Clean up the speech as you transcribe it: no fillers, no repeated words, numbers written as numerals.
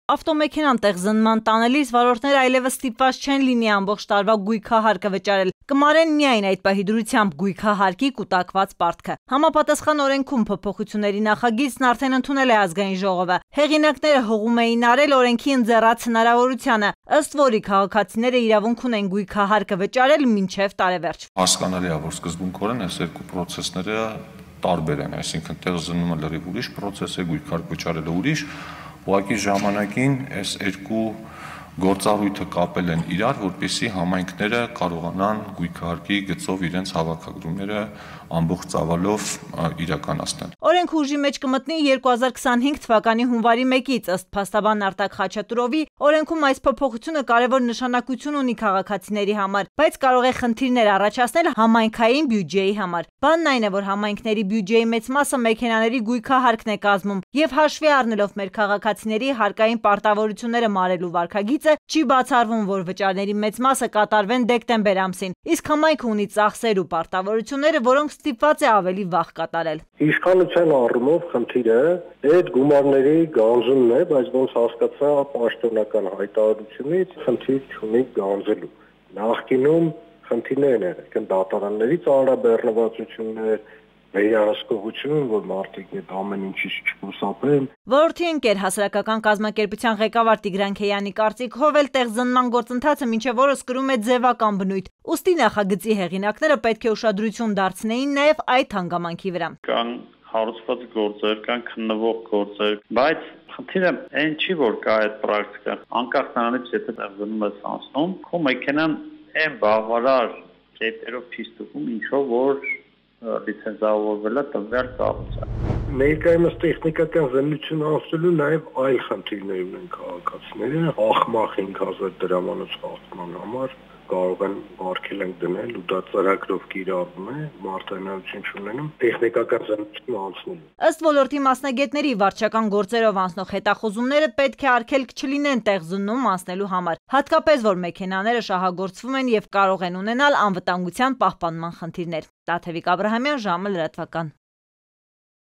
Ավտոմեքենան տեղ զննման տանելիս վարորդները այլևս ստիպված չեն լինի ամբողջ տարվա գույքահարկը վճարել, կմարեն միայն այդ պահի դրությամբ գույքահարկի կուտակված պարտքը։ Համապատասխան օրենքում փոփոխությունների նախագիծն արդեն ընդունել է ազգային ժողովը։ Հեղինակները հողում էին արել օրենքի ընձեռած հնարավորությանը, ըստ որի քաղաքացիները իրավունք ունեն գույքահարկը վճարել մինչև տարեվերջ։ Հասկանալի է, որ սկզբունքորեն այս երկու պրոցեսները տարբեր են, այսինքն տեղ զննումը լրիվ ուրիշ պրոցես է, գույքահարկ վճարելը ուրիշ, ուղղակի ժամանակին այս երկու գործառույթը կապել են իրար, որպեսզի համայնքները կարողանան գույքահարկի գծով իրենց հավաքագրումները ամբողջ ծավալով իրականացնել։ Օրենքը ուժի մեջ կմտնի 2025 թվականի հունվարի 1-ից, ըստ փաստաբան Արտակ Խաչատուրովի, օրենքում այս փոփոխությունը կարևոր նշանակություն ունի քաղաքացիների համար, բայց կարող է խնդիրներ առաջացնել համայնքային բյուջեի համար։ Բանն այն է, որ համայնքների բյուջեի մեծ մասը մեքենաների գույքահարկն է կազմում, եւ հաշվի առնելով մեր քաղաքացիների հարկային պարտավորությունները մարելու վարքագիծը, չի բացառվում, որ վճարների մեծ մասը կատարվեն դեկտեմբեր ամսին, իսկ համայնքը ունի ծախսեր ու պարտավորությունները, որոնք ստիպված է ավելի վաղ կատարել։ Իշխանության առումով խնդիրը այդ գումարների գանձումն է, բայց ոնց հասկացա պաշտոնական հայտարարությունից խնդիր չունի գանձելու։ Նախկինում խնդիրներ են, դատարանների ծանրաբեռնվածություններ, վերահսկողություն, որ մարդիկ այդ ամեն ինչից չխուսափեն։ Ոլորտի ընկեր հասարակական կազմակերպության ղեկավար Տիգրան Քեյանի կարծիքով էլ տեղ զննման գործընթացը մինչև օրս կրում է ձևական բնույթ։ Ուստի նախագծի հեղինակները պետք է ուշադրություն դարձնեին նաև այդ հանգամանքի վրա։ Կան հարուցված գործեր, կան քննվող գործեր, բայց խնդիրը այն չի, որ կա այդ պրակտիկա։ Անկախ նրանից, եթե տեղ զննում ես անցնում, քո մեքենան այն բավարար կետերով չի ստուգում, ինչով որ լիցենզավորվել է տվյալ կառույցը։ Ներկայումս տեխնիկական զննություն անցնելու նաև այլ խնդիրներ ունեն քաղաքացիները, աղմախ 5000 դրամանոց խախտման համար կարող են արգելենք դնել ու դա ծրագրով կիրառվում է, մարտահրավերություն չունենում տեխնիկական զննություն անցնելու։ Ըստ ոլորտի մասնագետների վարչական գործերով անցնող հետախուզումները պետք է արգելք չլինեն տեղ զննում անցնելու համար, հատկապես որ մեքենաները շահագործվում են եւ կարող են ունենալ անվտանգության պահպանման խնդիրներ։ Տաթևիկ Աբրահամյան, ժամը լրատվական։